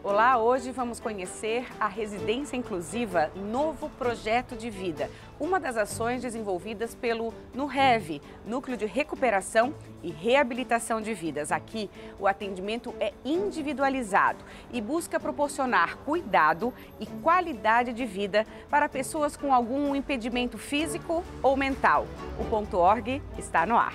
Olá, hoje vamos conhecer a Residência Inclusiva Novo Projeto de Vida, uma das ações desenvolvidas pelo NUREV, Núcleo de Recuperação e Reabilitação de Vidas. Aqui, o atendimento é individualizado e busca proporcionar cuidado e qualidade de vida para pessoas com algum impedimento físico ou mental. O Ponto Org está no ar.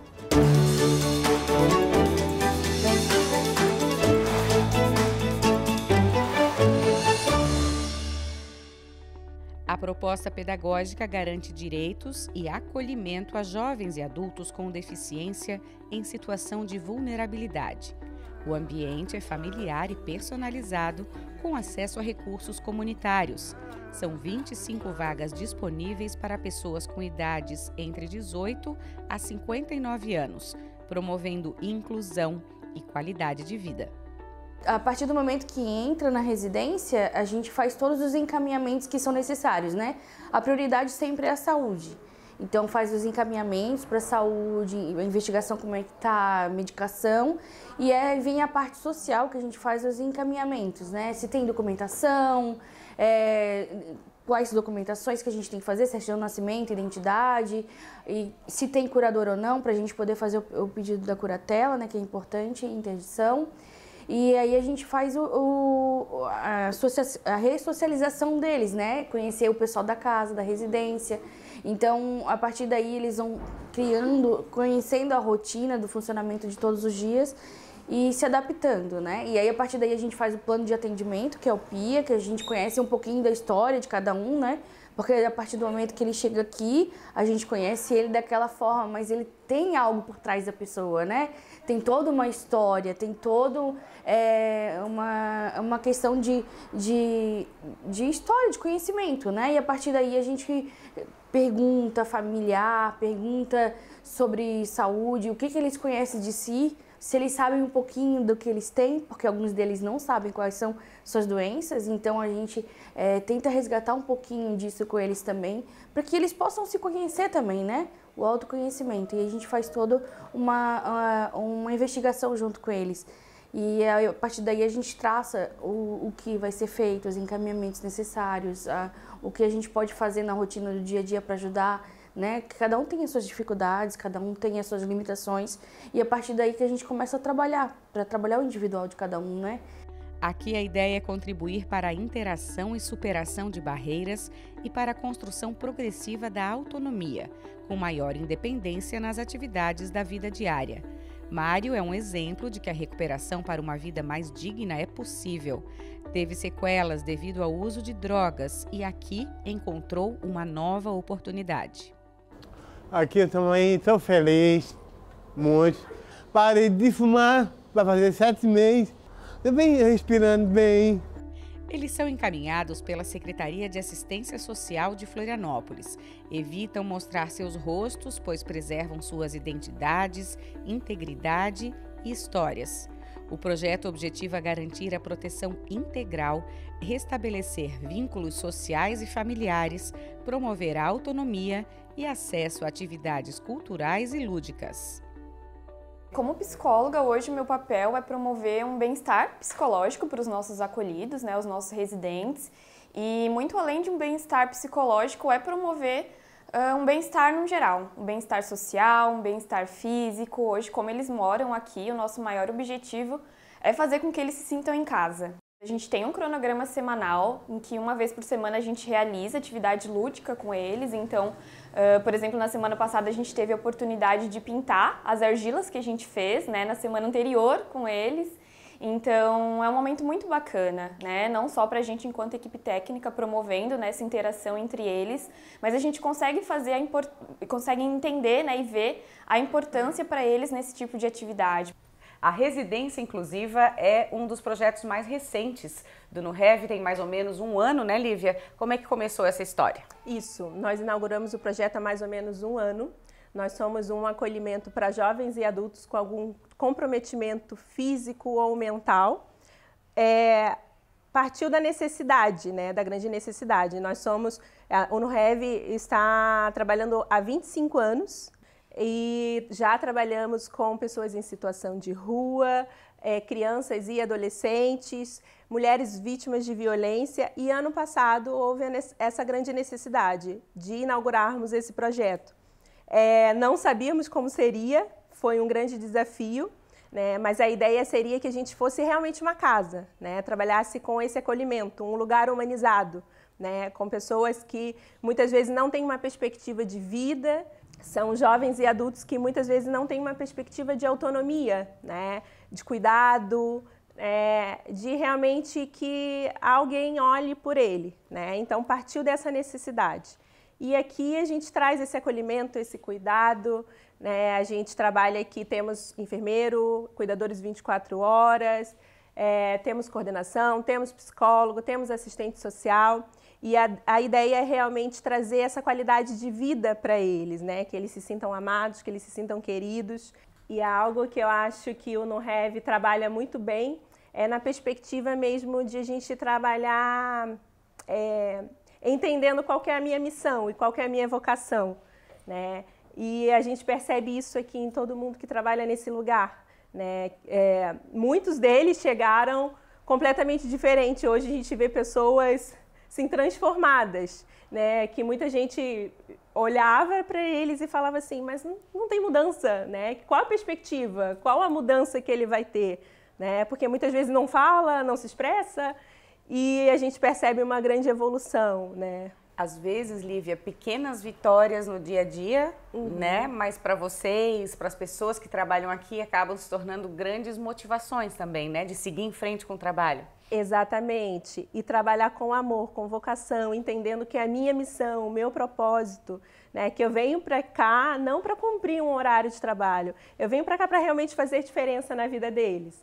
A proposta pedagógica garante direitos e acolhimento a jovens e adultos com deficiência em situação de vulnerabilidade. O ambiente é familiar e personalizado, com acesso a recursos comunitários. São 25 vagas disponíveis para pessoas com idades entre 18 a 59 anos, promovendo inclusão e qualidade de vida. A partir do momento que entra na residência, a gente faz todos os encaminhamentos que são necessários, né? A prioridade sempre é a saúde. Então faz os encaminhamentos para a saúde, a investigação como é que tá, a medicação, e vem a parte social que a gente faz os encaminhamentos, né? Se tem documentação, quais documentações que a gente tem que fazer, certidão de nascimento, identidade, e se tem curador ou não, para a gente poder fazer o pedido da curatela, né? Que é importante, interdição. E aí a gente faz a ressocialização deles, né? Conhecer o pessoal da casa, da residência. Então, a partir daí, eles vão conhecendo a rotina do funcionamento de todos os dias e se adaptando, né? E aí, a partir daí, a gente faz o plano de atendimento, que é o PIA, que a gente conhece um pouquinho da história de cada um, né? Porque a partir do momento que ele chega aqui, a gente conhece ele daquela forma, mas ele tem algo por trás da pessoa, né? Tem toda uma história, tem toda uma questão de história, de conhecimento, né? E a partir daí a gente pergunta familiar, pergunta sobre saúde, o que eles conhecem de si, se eles sabem um pouquinho do que eles têm, porque alguns deles não sabem quais são suas doenças, então a gente tenta resgatar um pouquinho disso com eles também, para que eles possam se conhecer também, né? O autoconhecimento. E a gente faz toda uma investigação junto com eles. E a partir daí a gente traça o que vai ser feito, os encaminhamentos necessários, o que a gente pode fazer na rotina do dia a dia para ajudar, né? Cada um tem as suas dificuldades, cada um tem as suas limitações, e a partir daí que a gente começa a trabalhar, para trabalhar o individual de cada um, né? Aqui a ideia é contribuir para a interação e superação de barreiras e para a construção progressiva da autonomia, com maior independência nas atividades da vida diária. Mário é um exemplo de que a recuperação para uma vida mais digna é possível. Teve sequelas devido ao uso de drogas e aqui encontrou uma nova oportunidade. Aqui eu também estou feliz, muito. Parei de fumar para fazer 7 meses. Eu venho respirando bem. Eles são encaminhados pela Secretaria de Assistência Social de Florianópolis. Evitam mostrar seus rostos, pois preservam suas identidades, integridade e histórias. O projeto objetiva garantir a proteção integral, restabelecer vínculos sociais e familiares, promover a autonomia e acesso a atividades culturais e lúdicas. Como psicóloga, hoje o meu papel é promover um bem-estar psicológico para os nossos acolhidos, né, os nossos residentes. E muito além de um bem-estar psicológico, é promover um bem-estar no geral, um bem-estar social, um bem-estar físico. Hoje, como eles moram aqui, o nosso maior objetivo é fazer com que eles se sintam em casa. A gente tem um cronograma semanal em que uma vez por semana a gente realiza atividade lúdica com eles. Então, por exemplo, na semana passada a gente teve a oportunidade de pintar as argilas que a gente fez, né, na semana anterior com eles. Então, é um momento muito bacana, né? Não só para a gente, enquanto equipe técnica, promovendo, né, essa interação entre eles, mas a gente consegue consegue entender, né, e ver a importância para eles nesse tipo de atividade. A Residência Inclusiva é um dos projetos mais recentes do NUREV, tem mais ou menos um ano, né, Lívia? Como é que começou essa história? Isso, nós inauguramos o projeto há mais ou menos um ano. Nós somos um acolhimento para jovens e adultos com algum comprometimento físico ou mental. Partiu da necessidade, né, da grande necessidade. O NUREV está trabalhando há 25 anos. E já trabalhamos com pessoas em situação de rua, crianças e adolescentes, mulheres vítimas de violência, e ano passado houve essa grande necessidade de inaugurarmos esse projeto. Não sabíamos como seria, foi um grande desafio, né, mas a ideia seria que a gente fosse realmente uma casa, né, trabalhasse com esse acolhimento, um lugar humanizado, né, com pessoas que muitas vezes não têm uma perspectiva de vida, são jovens e adultos que muitas vezes não têm uma perspectiva de autonomia, né, de cuidado, de realmente que alguém olhe por ele, né? Então partiu dessa necessidade. E aqui a gente traz esse acolhimento, esse cuidado, né? A gente trabalha aqui, temos enfermeiro, cuidadores 24 horas, temos coordenação, temos psicólogo, temos assistente social. E a ideia é realmente trazer essa qualidade de vida para eles, né? Que eles se sintam amados, que eles se sintam queridos. E é algo que eu acho que o NUREV trabalha muito bem, na perspectiva mesmo de a gente trabalhar entendendo qual que é a minha missão e qual que é a minha vocação, né? E a gente percebe isso aqui em todo mundo que trabalha nesse lugar, né? Muitos deles chegaram completamente diferentes. Hoje a gente vê pessoas assim, transformadas, né? Que muita gente olhava para eles e falava assim, mas não tem mudança, né? Qual a perspectiva? Qual a mudança que ele vai ter? Né? Porque muitas vezes não fala, não se expressa, e a gente percebe uma grande evolução, né? Às vezes, Lívia, pequenas vitórias no dia a dia, né? Mas para vocês, para as pessoas que trabalham aqui, acabam se tornando grandes motivações também, né? De seguir em frente com o trabalho. Exatamente. E trabalhar com amor, com vocação, entendendo que a minha missão, o meu propósito, né? Que eu venho para cá não para cumprir um horário de trabalho, eu venho para cá para realmente fazer diferença na vida deles.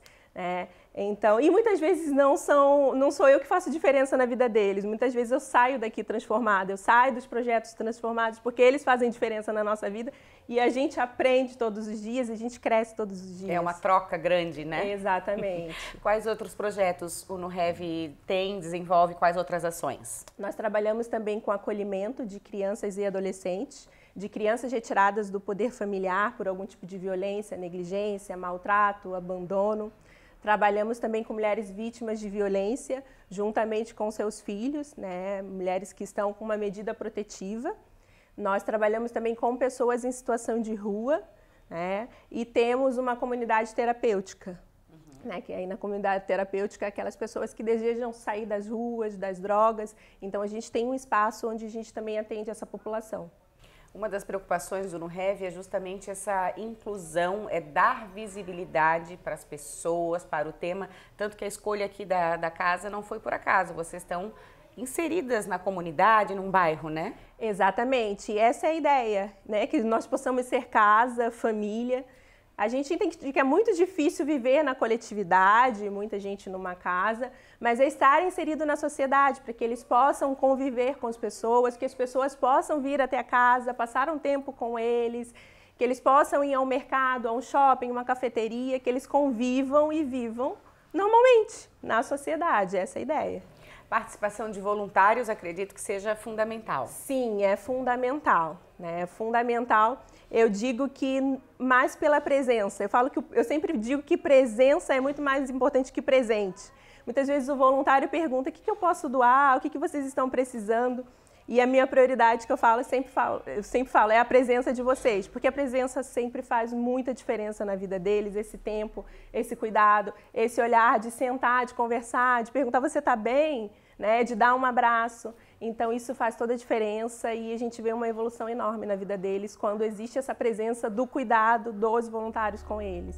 Então, e muitas vezes não sou eu que faço diferença na vida deles, muitas vezes eu saio daqui transformada, eu saio dos projetos transformados porque eles fazem diferença na nossa vida e a gente aprende todos os dias, a gente cresce todos os dias. É uma troca grande, né? Exatamente. Quais outros projetos o NUREV desenvolve, quais outras ações? Nós trabalhamos também com acolhimento de crianças e adolescentes, de crianças retiradas do poder familiar por algum tipo de violência, negligência, maltrato, abandono. Trabalhamos também com mulheres vítimas de violência, juntamente com seus filhos, né? Mulheres que estão com uma medida protetiva. Nós trabalhamos também com pessoas em situação de rua, né? E temos uma comunidade terapêutica, né? Que aí na comunidade terapêutica, aquelas pessoas que desejam sair das ruas, das drogas. Então a gente tem um espaço onde a gente também atende essa população. Uma das preocupações do NUREV é justamente essa inclusão, dar visibilidade para as pessoas, para o tema, tanto que a escolha aqui da casa não foi por acaso, vocês estão inseridas na comunidade, num bairro, né? Exatamente, essa é a ideia, né? Que nós possamos ser casa, família. A gente entende que é muito difícil viver na coletividade, muita gente numa casa, mas é estar inserido na sociedade, para que eles possam conviver com as pessoas, que as pessoas possam vir até a casa, passar um tempo com eles, que eles possam ir ao mercado, a um shopping, uma cafeteria, que eles convivam e vivam normalmente na sociedade, essa é a ideia. Participação de voluntários, acredito que seja fundamental. Sim, é fundamental, né? É fundamental. Eu digo que mais pela presença. Eu sempre digo que presença é muito mais importante que presente. Muitas vezes o voluntário pergunta: o que eu posso doar? O que vocês estão precisando? E a minha prioridade que eu sempre falo é a presença de vocês, porque a presença sempre faz muita diferença na vida deles, esse tempo, esse cuidado, esse olhar de sentar, de conversar, de perguntar: você está bem? Né? De dar um abraço. Então isso faz toda a diferença e a gente vê uma evolução enorme na vida deles quando existe essa presença do cuidado dos voluntários com eles.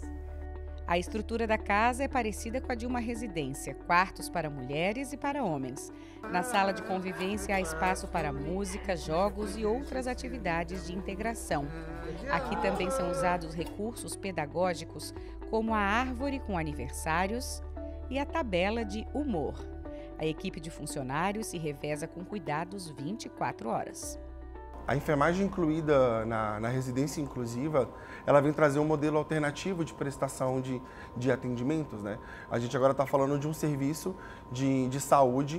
A estrutura da casa é parecida com a de uma residência, quartos para mulheres e para homens. Na sala de convivência há espaço para música, jogos e outras atividades de integração. Aqui também são usados recursos pedagógicos como a árvore com aniversários e a tabela de humor. A equipe de funcionários se reveza com cuidados 24 horas. A enfermagem incluída na residência inclusiva, ela vem trazer um modelo alternativo de prestação de atendimentos, né? A gente agora está falando de um serviço de saúde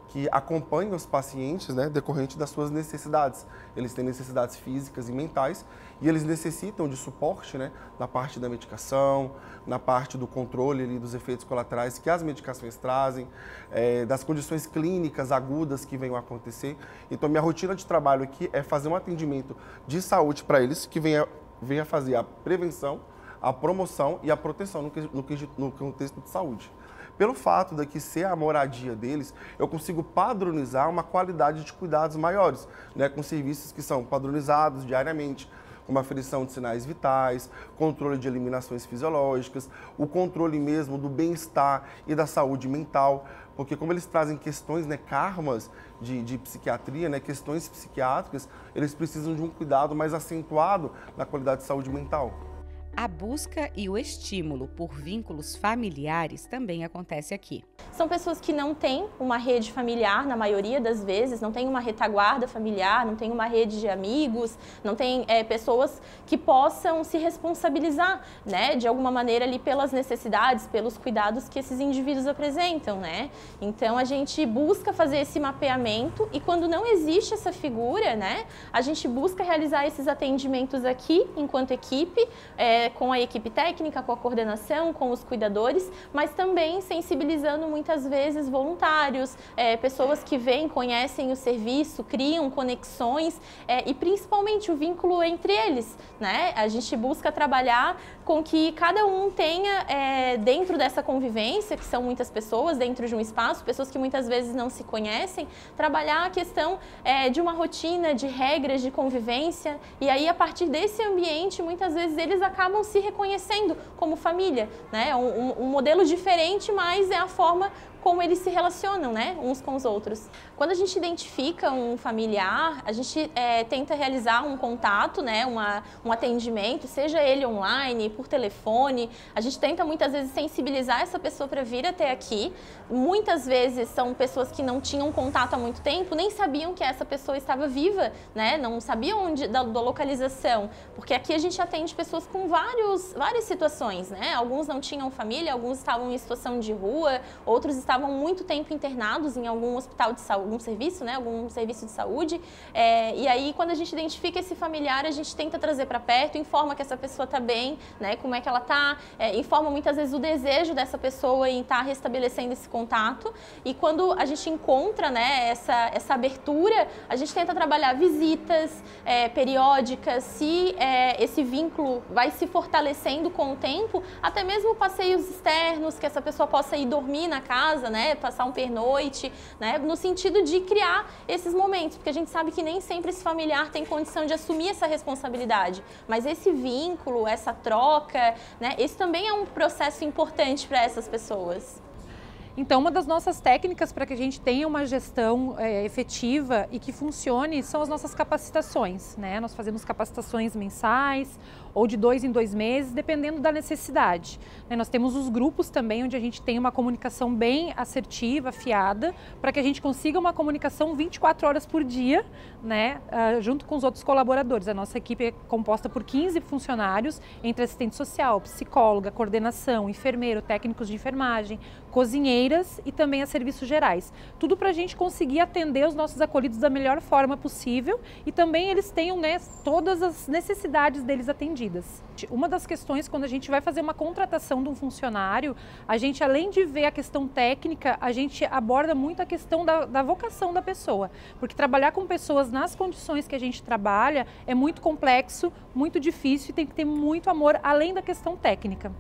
que acompanha os pacientes, né, decorrente das suas necessidades. Eles têm necessidades físicas e mentais e eles necessitam de suporte, né, na parte da medicação, na parte do controle ali, dos efeitos colaterais que as medicações trazem, das condições clínicas agudas que venham a acontecer. Então, minha rotina de trabalho aqui é fazer um atendimento de saúde para eles que venha fazer a prevenção, a promoção e a proteção no contexto de saúde. Pelo fato daqui ser a moradia deles, eu consigo padronizar uma qualidade de cuidados maiores, né, com serviços que são padronizados diariamente, como aferição de sinais vitais, controle de eliminações fisiológicas, o controle mesmo do bem-estar e da saúde mental, porque como eles trazem questões, né, karmas de psiquiatria, né, questões psiquiátricas, eles precisam de um cuidado mais acentuado na qualidade de saúde mental. A busca e o estímulo por vínculos familiares também acontece aqui. São pessoas que não têm uma rede familiar, na maioria das vezes, não tem uma retaguarda familiar, não tem uma rede de amigos, não tem pessoas que possam se responsabilizar, né, de alguma maneira ali pelas necessidades, pelos cuidados que esses indivíduos apresentam, né? Então a gente busca fazer esse mapeamento e quando não existe essa figura, né, a gente busca realizar esses atendimentos aqui enquanto equipe, com a equipe técnica, com a coordenação, com os cuidadores, mas também sensibilizando muitas vezes voluntários, pessoas que vêm, conhecem o serviço, criam conexões e principalmente o vínculo entre eles, né? A gente busca trabalhar com que cada um tenha, dentro dessa convivência, que são muitas pessoas dentro de um espaço, pessoas que muitas vezes não se conhecem, trabalhar a questão de uma rotina, de regras de convivência e aí a partir desse ambiente, muitas vezes eles acabam se reconhecendo como família, né? Um modelo diferente, mas é a forma como eles se relacionam, né, uns com os outros. Quando a gente identifica um familiar, a gente tenta realizar um contato, né, um atendimento, seja ele online, por telefone. A gente tenta muitas vezes sensibilizar essa pessoa para vir até aqui. Muitas vezes são pessoas que não tinham contato há muito tempo, nem sabiam que essa pessoa estava viva, né, não sabiam da localização, porque aqui a gente atende pessoas com várias situações, né, alguns não tinham família, alguns estavam em situação de rua, outros estavam muito tempo internados em algum hospital de saúde, algum serviço, né, algum serviço de saúde, e aí quando a gente identifica esse familiar, a gente tenta trazer para perto, informa que essa pessoa está bem, né, como é que ela está, informa muitas vezes o desejo dessa pessoa em estar restabelecendo esse contato, e quando a gente encontra, né, essa abertura, a gente tenta trabalhar visitas periódicas, se esse vínculo vai se fortalecendo com o tempo, até mesmo passeios externos, que essa pessoa possa ir dormir na casa, né, passar um pernoite, né, no sentido de criar esses momentos, porque a gente sabe que nem sempre esse familiar tem condição de assumir essa responsabilidade, mas esse vínculo, essa troca, né, esse também é um processo importante para essas pessoas. Então, uma das nossas técnicas para que a gente tenha uma gestão efetiva e que funcione são as nossas capacitações, né? Nós fazemos capacitações mensais ou de 2 em 2 meses, dependendo da necessidade. Nós temos os grupos também, onde a gente tem uma comunicação bem assertiva, afiada, para que a gente consiga uma comunicação 24 horas por dia, né? Junto com os outros colaboradores. A nossa equipe é composta por 15 funcionários, entre assistente social, psicóloga, coordenação, enfermeiro, técnicos de enfermagem, cozinheiras e também a serviços gerais. Tudo para a gente conseguir atender os nossos acolhidos da melhor forma possível e também eles tenham, né, todas as necessidades deles atendidas. Uma das questões, quando a gente vai fazer uma contratação de um funcionário, a gente, além de ver a questão técnica, a gente aborda muito a questão da vocação da pessoa, porque trabalhar com pessoas nas condições que a gente trabalha é muito complexo, muito difícil e tem que ter muito amor, além da questão técnica.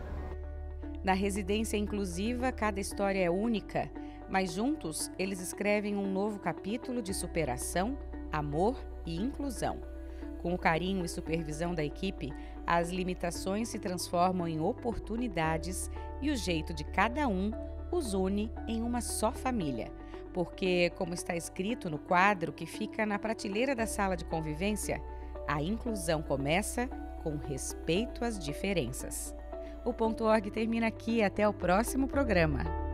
Na residência inclusiva, cada história é única, mas juntos eles escrevem um novo capítulo de superação, amor e inclusão. Com o carinho e supervisão da equipe, as limitações se transformam em oportunidades e o jeito de cada um os une em uma só família. Porque, como está escrito no quadro que fica na prateleira da sala de convivência, a inclusão começa com respeito às diferenças. O Ponto Org termina aqui. Até o próximo programa.